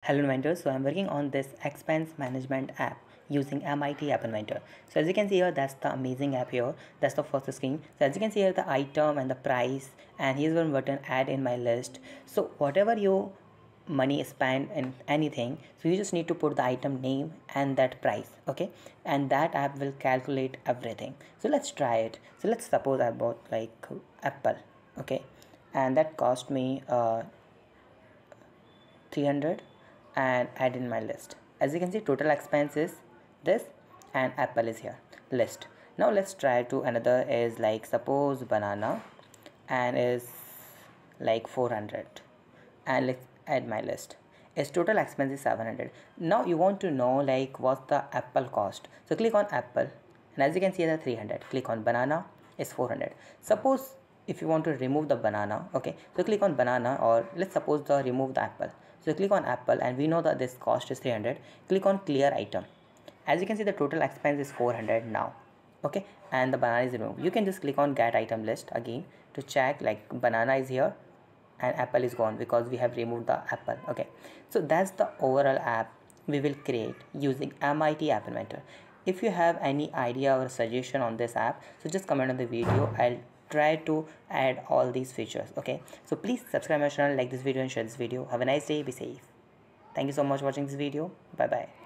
Hello inventors, so I'm working on this expense management app using MIT App Inventor. So as you can see here, that's the amazing app here. That's the first screen. So as you can see here, the item and the price, and here's one button, add in my list. So whatever your money is spent in anything, so you just need to put the item name and that price, okay? And that app will calculate everything. So let's try it. So let's suppose I bought like apple, okay? And that cost me 300 and add in my list. As you can see, total expense is this and apple is here list. Now let's try to another is like suppose banana and is like 400 and let's add my list. Its total expense is 700. Now you want to know like what's the apple cost, so click on apple and as you can see the 300. Click on banana is 400. Suppose if you want to remove the banana, okay, so click on banana, or let's suppose the remove the apple. So click on apple and we know that this cost is 300. Click on clear item. As you can see the total expense is 400 now, okay, and the banana is removed. You can just click on get item list again to check like banana is here and apple is gone because we have removed the apple, okay. So that's the overall app we will create using MIT App Inventor. If you have any idea or suggestion on this app, so just comment on the video. I'll try to add all these features, okay. So please subscribe my channel, like this video and share this video. Have a nice day, be safe. Thank you so much for watching this video. Bye bye.